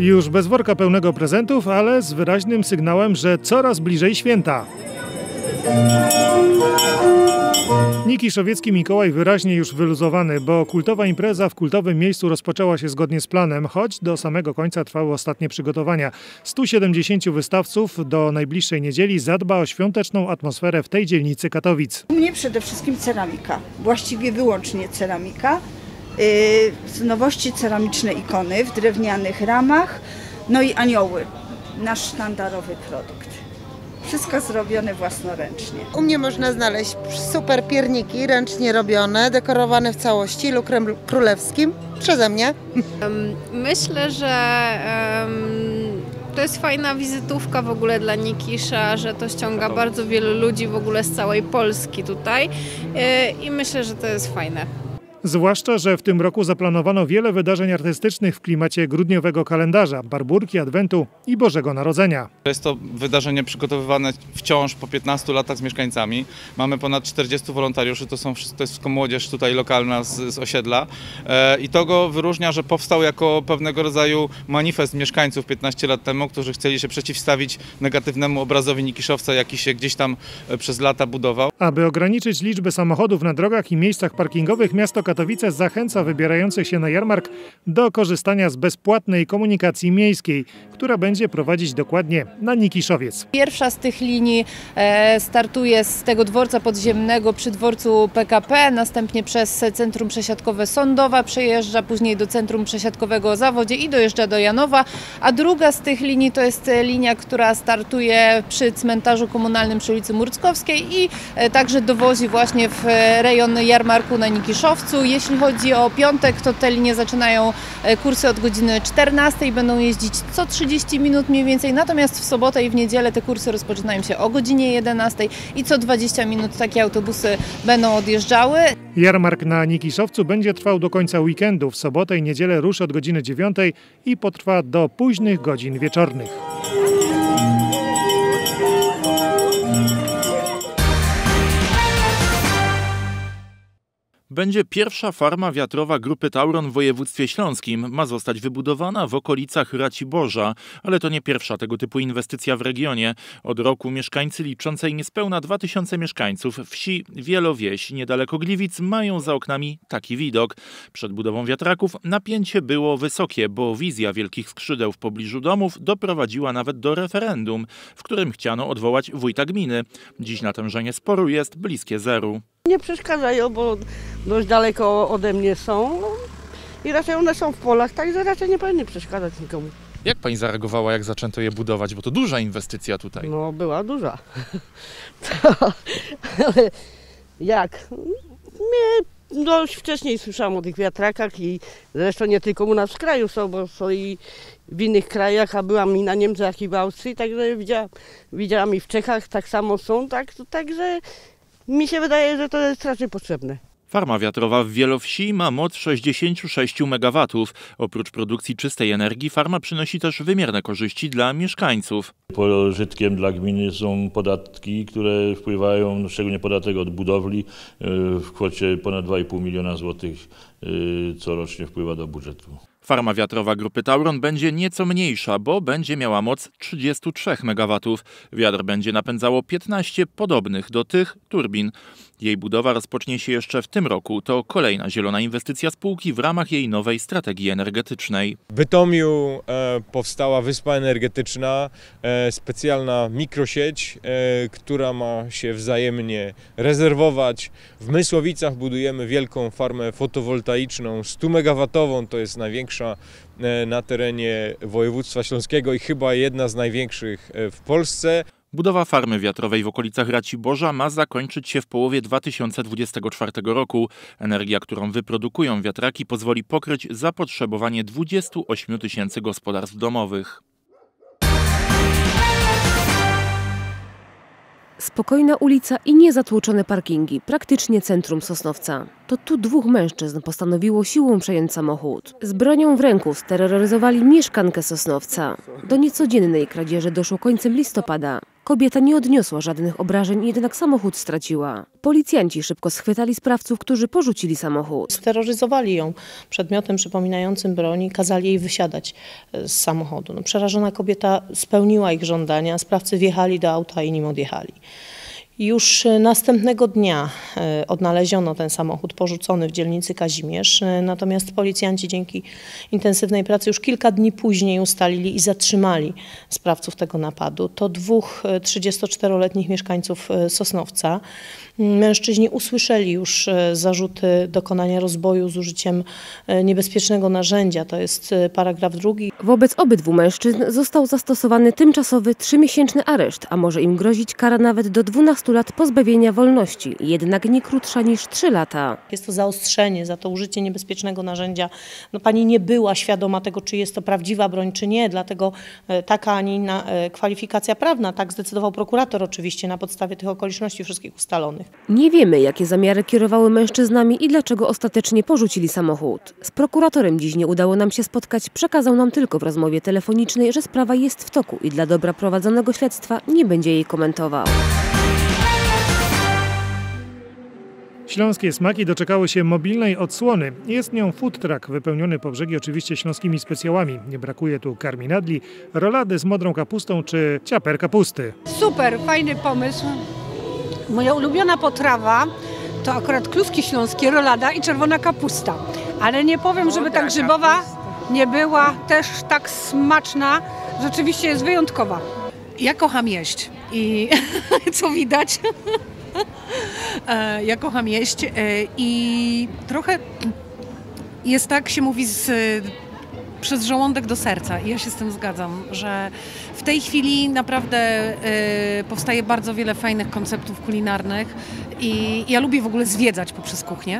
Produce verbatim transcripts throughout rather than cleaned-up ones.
Już bez worka pełnego prezentów, ale z wyraźnym sygnałem, że coraz bliżej święta. Nikiszowiecki Mikołaj wyraźnie już wyluzowany, bo kultowa impreza w kultowym miejscu rozpoczęła się zgodnie z planem, choć do samego końca trwały ostatnie przygotowania. stu siedemdziesięciu wystawców do najbliższej niedzieli zadba o świąteczną atmosferę w tej dzielnicy Katowic. U mnie przede wszystkim ceramika, właściwie wyłącznie ceramika. Z nowości ceramiczne ikony w drewnianych ramach, no i anioły, nasz sztandarowy produkt. Wszystko zrobione własnoręcznie. U mnie można znaleźć super pierniki ręcznie robione, dekorowane w całości lukrem królewskim przeze mnie. Myślę, że um, to jest fajna wizytówka w ogóle dla Nikisza, że to ściąga bardzo wielu ludzi w ogóle z całej Polski tutaj i myślę, że to jest fajne. Zwłaszcza, że w tym roku zaplanowano wiele wydarzeń artystycznych w klimacie grudniowego kalendarza, Barburki, Adwentu i Bożego Narodzenia. Jest to wydarzenie przygotowywane wciąż po piętnastu latach z mieszkańcami. Mamy ponad czterdziestu wolontariuszy, to, są, to jest wszystko młodzież tutaj lokalna z, z osiedla. E, I to go wyróżnia, że powstał jako pewnego rodzaju manifest mieszkańców piętnaście lat temu, którzy chcieli się przeciwstawić negatywnemu obrazowi Nikiszowca, jaki się gdzieś tam przez lata budował. Aby ograniczyć liczbę samochodów na drogach i miejscach parkingowych, miasto Katowice zachęca wybierających się na jarmark do korzystania z bezpłatnej komunikacji miejskiej, która będzie prowadzić dokładnie na Nikiszowiec. Pierwsza z tych linii e, startuje z tego dworca podziemnego przy dworcu P K P, następnie przez Centrum Przesiadkowe Sądowa, przejeżdża później do Centrum Przesiadkowego o Zawodzie i dojeżdża do Janowa, a druga z tych linii to jest linia, która startuje przy cmentarzu komunalnym przy ulicy Murckowskiej i e, także dowozi właśnie w rejon jarmarku na Nikiszowcu. Jeśli chodzi o piątek, to te linie zaczynają kursy od godziny czternastej, będą jeździć co trzydzieści minut mniej więcej, natomiast w sobotę i w niedzielę te kursy rozpoczynają się o godzinie jedenastej i co dwadzieścia minut takie autobusy będą odjeżdżały. Jarmark na Nikiszowcu będzie trwał do końca weekendu. W sobotę i niedzielę ruszy od godziny dziewiątej i potrwa do późnych godzin wieczornych. Będzie pierwsza farma wiatrowa Grupy Tauron w województwie śląskim. Ma zostać wybudowana w okolicach Raciborza, ale to nie pierwsza tego typu inwestycja w regionie. Od roku mieszkańcy liczącej niespełna dwa tysiące mieszkańców wsi Wielowieś niedaleko Gliwic mają za oknami taki widok. Przed budową wiatraków napięcie było wysokie, bo wizja wielkich skrzydeł w pobliżu domów doprowadziła nawet do referendum, w którym chciano odwołać wójta gminy. Dziś natężenie sporu jest bliskie zeru. Nie przeszkadzają, bo dość daleko ode mnie są i raczej one są w polach, także raczej nie powinny przeszkadzać nikomu. Jak pani zareagowała, jak zaczęto je budować? Bo to duża inwestycja tutaj. No, była duża. To, ale jak? Mnie dość wcześniej słyszałam o tych wiatrakach i zresztą nie tylko u nas w kraju są, bo są i w innych krajach, a byłam i na Niemczech, i w Austrii, także widziałam, widziałam i w Czechach tak samo są, tak, także mi się wydaje, że to jest raczej potrzebne. Farma wiatrowa w Wielowsi ma moc sześćdziesiąt sześć megawatów. Oprócz produkcji czystej energii farma przynosi też wymierne korzyści dla mieszkańców. Pożytkiem dla gminy są podatki, które wpływają, szczególnie podatek od budowli w kwocie ponad dwa i pół miliona złotych corocznie wpływa do budżetu. Farma wiatrowa Grupy Tauron będzie nieco mniejsza, bo będzie miała moc trzydzieści trzy megawatów. Wiatr będzie napędzało piętnaście podobnych do tych turbin. Jej budowa rozpocznie się jeszcze w tym roku. To kolejna zielona inwestycja spółki w ramach jej nowej strategii energetycznej. W Bytomiu e, powstała wyspa energetyczna, e, specjalna mikrosieć, e, która ma się wzajemnie rezerwować. W Mysłowicach budujemy wielką farmę fotowoltaiczną stu megawatową, to jest największa e, na terenie województwa śląskiego i chyba jedna z największych e, w Polsce. Budowa farmy wiatrowej w okolicach Raciborza ma zakończyć się w połowie dwa tysiące dwudziestego czwartego roku. Energia, którą wyprodukują wiatraki, pozwoli pokryć zapotrzebowanie dwudziestu ośmiu tysięcy gospodarstw domowych. Spokojna ulica i niezatłoczone parkingi, praktycznie centrum Sosnowca. To tu dwóch mężczyzn postanowiło siłą przejąć samochód. Z bronią w ręku steroryzowali mieszkankę Sosnowca. Do niecodziennej kradzieży doszło końcem listopada. Kobieta nie odniosła żadnych obrażeń, jednak samochód straciła. Policjanci szybko schwytali sprawców, którzy porzucili samochód. Steroryzowali ją przedmiotem przypominającym broń i kazali jej wysiadać z samochodu. No, przerażona kobieta spełniła ich żądania, sprawcy wjechali do auta i nim odjechali. Już następnego dnia odnaleziono ten samochód porzucony w dzielnicy Kazimierz, natomiast policjanci dzięki intensywnej pracy już kilka dni później ustalili i zatrzymali sprawców tego napadu. To dwóch trzydziestoczteroletnich mieszkańców Sosnowca. Mężczyźni usłyszeli już zarzuty dokonania rozboju z użyciem niebezpiecznego narzędzia, to jest paragraf drugi. Wobec obydwu mężczyzn został zastosowany tymczasowy trzymiesięczny areszt, a może im grozić kara nawet do dwunastu lat pozbawienia wolności, jednak nie krótsza niż trzy lata. Jest to zaostrzenie za to użycie niebezpiecznego narzędzia. No, pani nie była świadoma tego, czy jest to prawdziwa broń, czy nie, dlatego taka, a nie inna kwalifikacja prawna. Tak zdecydował prokurator oczywiście na podstawie tych okoliczności wszystkich ustalonych. Nie wiemy, jakie zamiary kierowały mężczyznami i dlaczego ostatecznie porzucili samochód. Z prokuratorem dziś nie udało nam się spotkać, przekazał nam tylko w rozmowie telefonicznej, że sprawa jest w toku i dla dobra prowadzonego śledztwa nie będzie jej komentował. Śląskie smaki doczekały się mobilnej odsłony. Jest nią food truck wypełniony po brzegi oczywiście śląskimi specjałami. Nie brakuje tu karminadli, rolady z modrą kapustą czy ciaper kapusty. Super, fajny pomysł. Moja ulubiona potrawa to akurat kluski śląskie, rolada i czerwona kapusta. Ale nie powiem, żeby ta grzybowa nie była też tak smaczna. Rzeczywiście jest wyjątkowa. Ja kocham jeść i co widać, ja kocham jeść i trochę jest tak, się mówi z, przez żołądek do serca i ja się z tym zgadzam, że w tej chwili naprawdę powstaje bardzo wiele fajnych konceptów kulinarnych i ja lubię w ogóle zwiedzać poprzez kuchnię.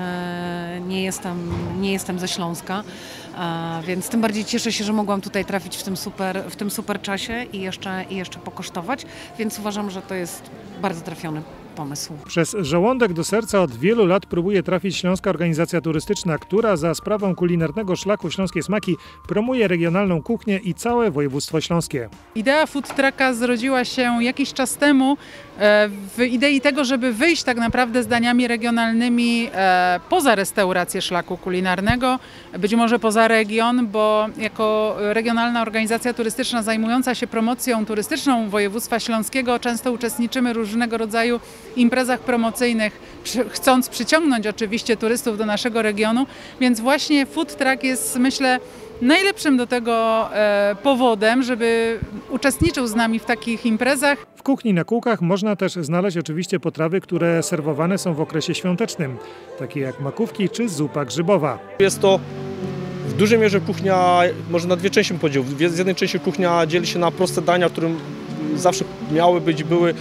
Nie jestem, nie jestem ze Śląska, więc tym bardziej cieszę się, że mogłam tutaj trafić w tym super, w tym super czasie i jeszcze, i jeszcze pokosztować, więc uważam, że to jest bardzo trafiony pomysł. Przez żołądek do serca od wielu lat próbuje trafić Śląska Organizacja Turystyczna, która za sprawą kulinarnego szlaku Śląskie Smaki promuje regionalną kuchnię i całe województwo śląskie. Idea food trucka zrodziła się jakiś czas temu w idei tego, żeby wyjść tak naprawdę z daniami regionalnymi poza restaurację szlaku kulinarnego, być może poza region, bo jako regionalna organizacja turystyczna zajmująca się promocją turystyczną województwa śląskiego często uczestniczymy w różnego rodzaju imprezach promocyjnych, chcąc przyciągnąć oczywiście turystów do naszego regionu, więc właśnie food truck jest, myślę, najlepszym do tego e, powodem, żeby uczestniczył z nami w takich imprezach. W kuchni na kółkach można też znaleźć oczywiście potrawy, które serwowane są w okresie świątecznym, takie jak makówki czy zupa grzybowa. Jest to w dużej mierze kuchnia, może na dwie części podział. Z jednej części kuchnia dzieli się na proste dania, w którym zawsze miały być, były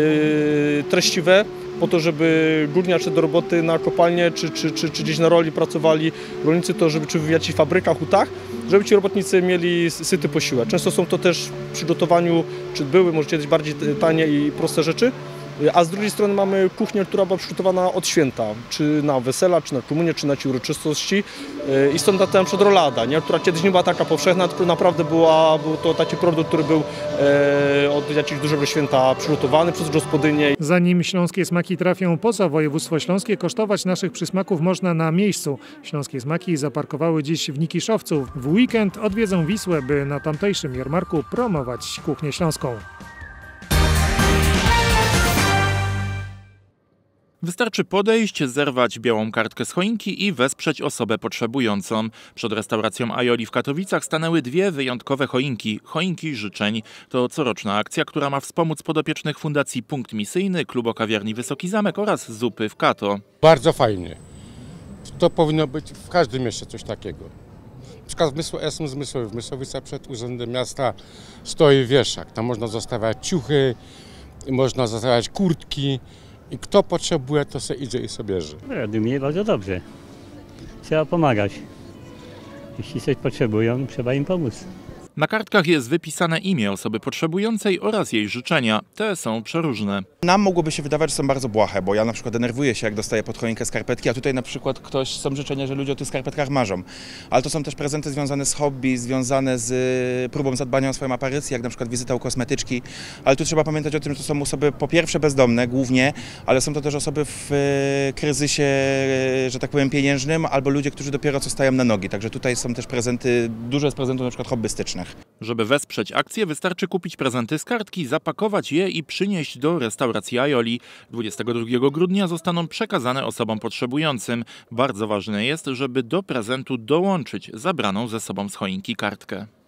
yy, treściwe, po to, żeby górniacze do roboty na kopalnie czy, czy, czy, czy gdzieś na roli pracowali rolnicy, to żeby czy w jakichś fabrykach, hutach, żeby ci robotnicy mieli syty posiłek. Często są to też w przygotowaniu, czy były może kiedyś bardziej tanie i proste rzeczy, a z drugiej strony mamy kuchnię, która była przygotowana od święta, czy na wesela, czy na komunię, czy na ci uroczystości i stąd ta na przykład rolada, nie? Która kiedyś nie była taka powszechna, tylko naprawdę była, był to taki produkt, który był e, od jakiegoś dużego święta przygotowany przez gospodynię. Zanim Śląskie Smaki trafią poza województwo śląskie, kosztować naszych przysmaków można na miejscu. Śląskie Smaki zaparkowały dziś w Nikiszowcu. W weekend odwiedzą Wisłę, by na tamtejszym jarmarku promować kuchnię śląską. Wystarczy podejść, zerwać białą kartkę z choinki i wesprzeć osobę potrzebującą. Przed restauracją Aioli w Katowicach stanęły dwie wyjątkowe choinki. Choinki życzeń. To coroczna akcja, która ma wspomóc podopiecznych Fundacji Punkt Misyjny, Klubu Kawiarni Wysoki Zamek oraz Zupy w Kato. Bardzo fajnie. To powinno być w każdym mieście coś takiego. Na przykład w ja jestem z Mysłowic. W Mysłowicach przed Urzędem Miasta stoi wieszak. Tam można zostawiać ciuchy, można zostawiać kurtki. I kto potrzebuje, to sobie idzie i sobie bierze. Według mnie bardzo dobrze. Trzeba pomagać. Jeśli coś potrzebują, trzeba im pomóc. Na kartkach jest wypisane imię osoby potrzebującej oraz jej życzenia. Te są przeróżne. Nam mogłoby się wydawać, że są bardzo błahe, bo ja na przykład denerwuję się, jak dostaję pod choinkę skarpetki, a tutaj na przykład ktoś, są życzenia, że ludzie o tych skarpetkach marzą. Ale to są też prezenty związane z hobby, związane z próbą zadbania o swoją aparycję, jak na przykład wizyta u kosmetyczki. Ale tu trzeba pamiętać o tym, że to są osoby po pierwsze bezdomne głównie, ale są to też osoby w kryzysie, że tak powiem, pieniężnym, albo ludzie, którzy dopiero co stają na nogi. Także tutaj są też prezenty, dużo jest prezentów na przykład hobbystycznych. Żeby wesprzeć akcję, wystarczy kupić prezenty z kartki, zapakować je i przynieść do restauracji Aioli. dwudziestego drugiego grudnia zostaną przekazane osobom potrzebującym. Bardzo ważne jest, żeby do prezentu dołączyć zabraną ze sobą z choinki kartkę.